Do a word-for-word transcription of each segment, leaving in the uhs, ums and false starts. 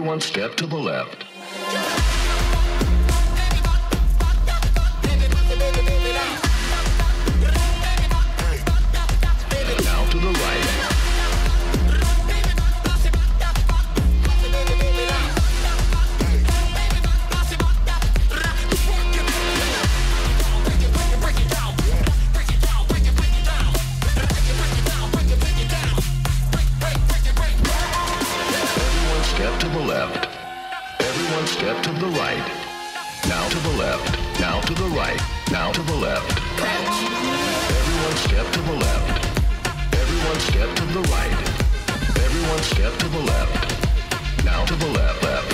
Everyone step to the left. Now to the right. Step to the left. Everyone step to the right. Now to the left. Now to the right. Now to the left. Everyone step to the left. Everyone step to the right. Everyone step to the left. Now to the left. Left.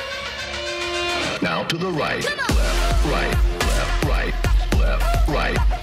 Now to the right. Left. Right. Left. Right. Left. Right.